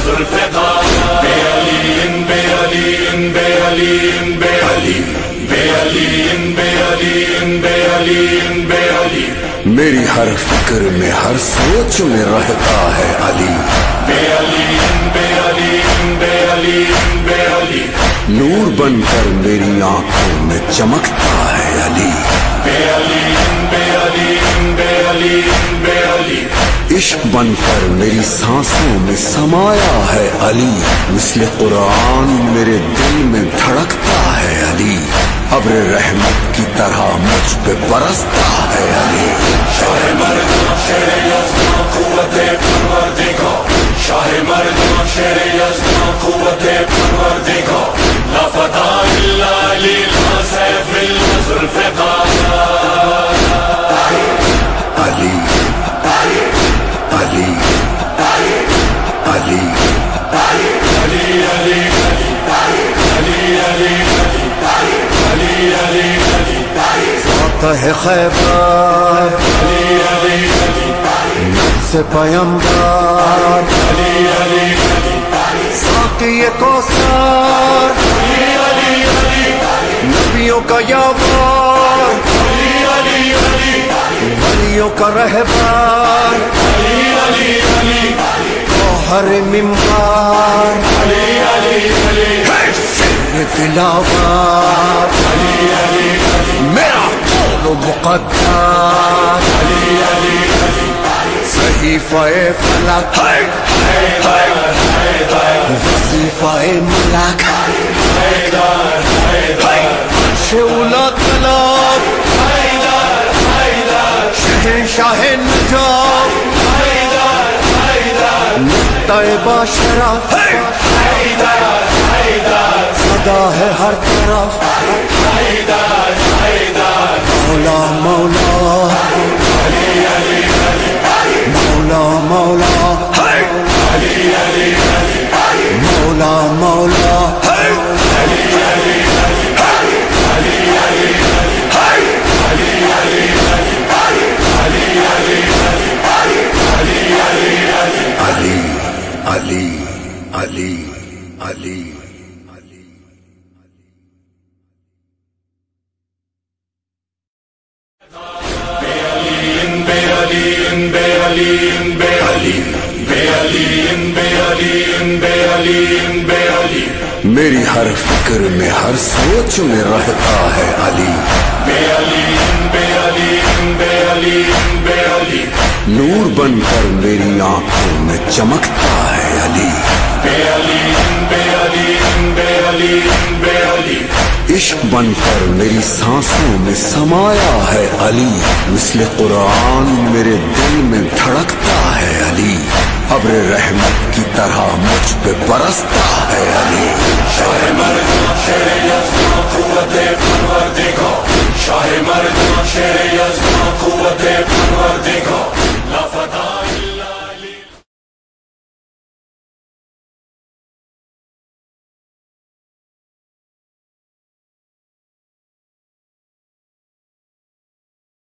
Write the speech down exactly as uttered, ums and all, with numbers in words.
ذوالفقار بعلی بعلی بعلی بعلی بعلی بعلی بعلی بعلی میری ہر فکر میں ہر سوچ میں رہتا ہے علی بعلی بعلی بعلی بعلی نور بن کر میری آنکھوں میں چمکتا ہے علی بعلی بعلی بعلی بعلی عشق بن کر میری سانسوں میں سمایا ہے علی مثل قرآن میرے دل میں دھڑکتا ہے علی ابر رحمت کی طرح مجھ پہ برستا ہے علی شاہ مردان شیر یزدان قوت پروردگار شاہ مردان شیر یزدان قوت پروردگار لا فتح الا علی لا سیف الا ذوالفقار علی علی علی علی علی علی علی علی علی فاتح خیبر علی علی سے پیمبر علی علی ساقی کوثر نبیوں کا یاور ولیوں کا رہبر گوہر منبر شعر تلاوت میرا قول مقدس صحیفہ فلک وظیفہ ملک شعلہ طلب شہنشاہ نجاب نقطہ باشرف صدا ہے ہر طرف مولا مولا مولا مولا مولا مولا علی علی علی علی میری ہر فکر میں ہر سوچ میں رہتا ہے علی نور بن کر میری آنکھوں میں چمکتا ہے علی عشق بن کر میری سانسوں میں سمایا ہے علی مثل قرآن میرے دل میں دھڑکتا ہے علی ابر رحمت کی طرح مجھ پہ برستا ہے علی شاہ مردان شیر یزدان قوت پروردگار شاہ مردان شیر یزدان قوت